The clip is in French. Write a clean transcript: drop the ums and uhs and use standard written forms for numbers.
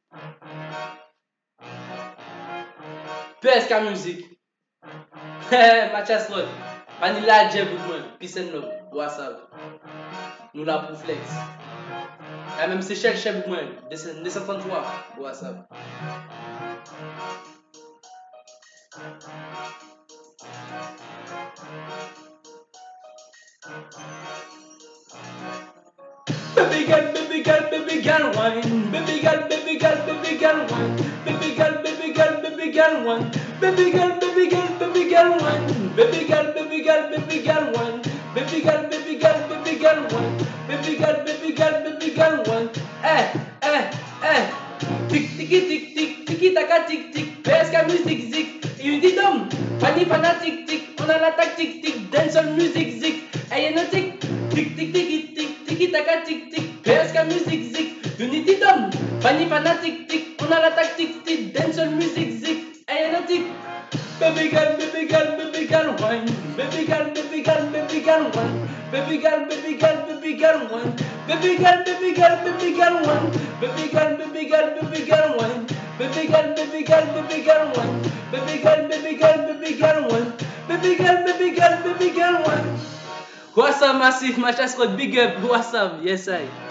PSK Music. Mathias Rod. Vanilla J pour moi. Peace and love. WhatsApp. Nous la pour flex. Et même c'est chef pour moi. 233. WhatsApp. Baby girl, baby girl, baby girl, wine. Baby girl, baby girl, baby girl, wine. Baby girl, baby girl, baby girl, wine. Baby girl, baby girl, baby girl, wine. Baby girl, baby girl, baby girl, wine. Baby girl, baby girl, baby girl, wine. Baby girl, baby girl, baby girl, wine. Eh, eh, eh. Tic, tiki, tic, tic, tiki, taka, tic, tic. PSK Music, zik. Il dit d'homme. Fanny, fanatique, tic. On a la tactique, tic. Dancehall music, zik. Hey, no tic. Tic, tic, tiki, tic, tiki, taka, tic, tic. PSK Music, zik. Unity d'homme. Fanny, fanatique, tic. On a la tactique, tic. Dancehall music, zik. Hey, no tic. Baby girl, baby girl, baby girl, wine. Baby girl, baby girl, baby girl, wine. Baby girl, baby girl, baby girl, wine. Baby girl, baby girl, baby girl, wine. Baby girl, baby girl, baby girl, wine. Baby girl, baby girl, baby girl, wine. Baby girl, baby girl, baby girl, wine. Baby girl, baby girl, baby girl, wine. What's up, Massive? Mathias Rod, big up. What's up? Yes, I.